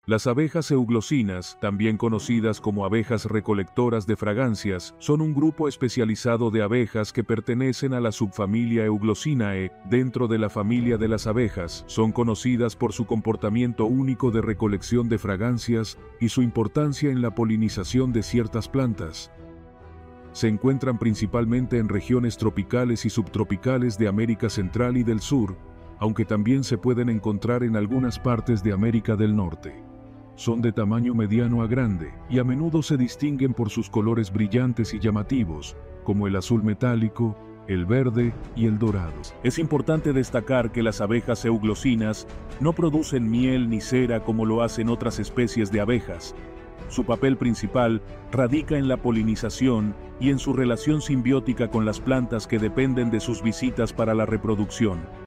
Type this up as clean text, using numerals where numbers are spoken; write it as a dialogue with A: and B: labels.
A: Las abejas euglosinas, también conocidas como abejas recolectoras de fragancias, son un grupo especializado de abejas que pertenecen a la subfamilia Euglosinae, dentro de la familia de las abejas. Son conocidas por su comportamiento único de recolección de fragancias y su importancia en la polinización de ciertas plantas. Se encuentran principalmente en regiones tropicales y subtropicales de América Central y del Sur, aunque también se pueden encontrar en algunas partes de América del Norte. Son de tamaño mediano a grande y a menudo se distinguen por sus colores brillantes y llamativos, como el azul metálico, el verde y el dorado. Es importante destacar que las abejas euglosinas no producen miel ni cera como lo hacen otras especies de abejas. Su papel principal radica en la polinización y en su relación simbiótica con las plantas que dependen de sus visitas para la reproducción.